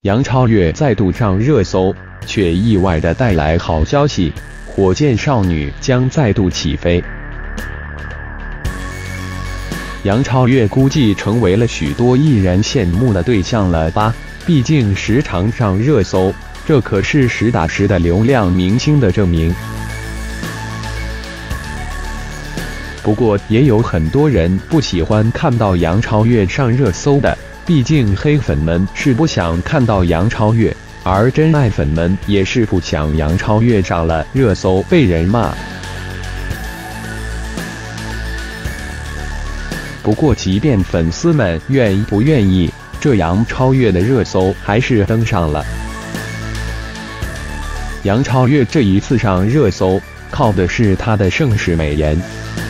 杨超越再度上热搜，却意外地带来好消息，火箭少女将再度起飞。杨超越估计成为了许多艺人羡慕的对象了吧？毕竟时常上热搜，这可是实打实的流量明星的证明。不过也有很多人不喜欢看到杨超越上热搜的，毕竟黑粉们是不想看到杨超越，而真爱粉们也是不想杨超越上了热搜被人骂。不过即便粉丝们愿不愿意，这杨超越的热搜还是登上了。杨超越这一次上热搜，靠的是她的盛世美颜。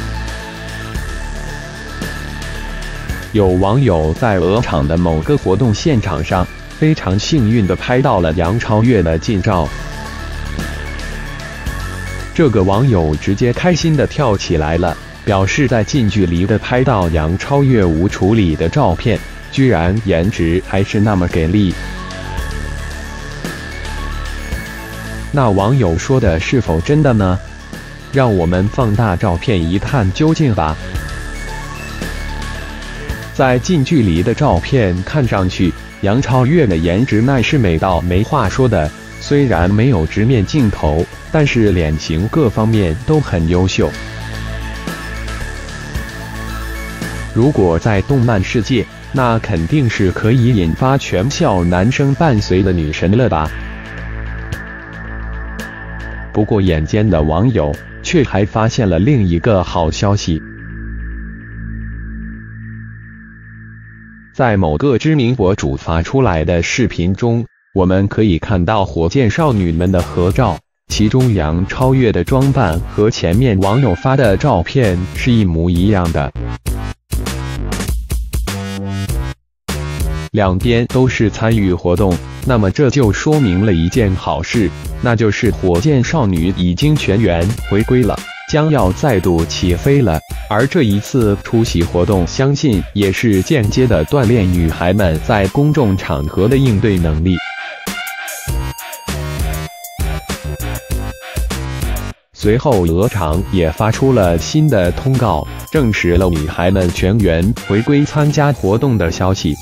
有网友在鹅厂的某个活动现场上，非常幸运地拍到了杨超越的近照。这个网友直接开心地跳起来了，表示在近距离地拍到杨超越无处理的照片，居然颜值还是那么给力。那网友说的是否真的呢？让我们放大照片一探究竟吧。在近距离的照片看上去，杨超越的颜值那是美到没话说的，虽然没有直面镜头，但是脸型各方面都很优秀。如果在动漫世界，那肯定是可以引发全校男生伴随的女神了吧？不过眼尖的网友却还发现了另一个好消息。在某个知名博主发出来的视频中，我们可以看到火箭少女们的合照，其中杨超越的装扮和前面网友发的照片是一模一样的。两边都是参与活动，那么这就说明了一件好事，那就是火箭少女已经全员回归了，将要再度起飞了。而这一次出席活动，相信也是间接的锻炼女孩们在公众场合的应对能力。随后鹅厂也发出了新的通告，证实了女孩们全员回归参加活动的消息。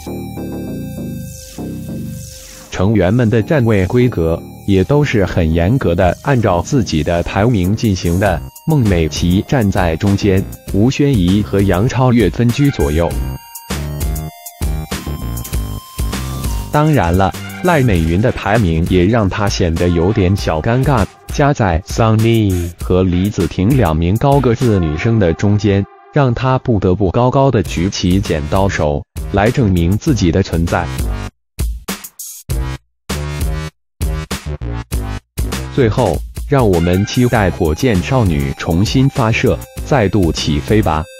成员们的站位规格也都是很严格的，按照自己的排名进行的。孟美岐站在中间，吴宣仪和杨超越分居左右。当然了，赖美云的排名也让她显得有点小尴尬，夹在 Sunny 和李子婷两名高个子女生的中间，让她不得不高高的举起剪刀手来证明自己的存在。最后，让我们期待火箭少女重新发射，再度起飞吧。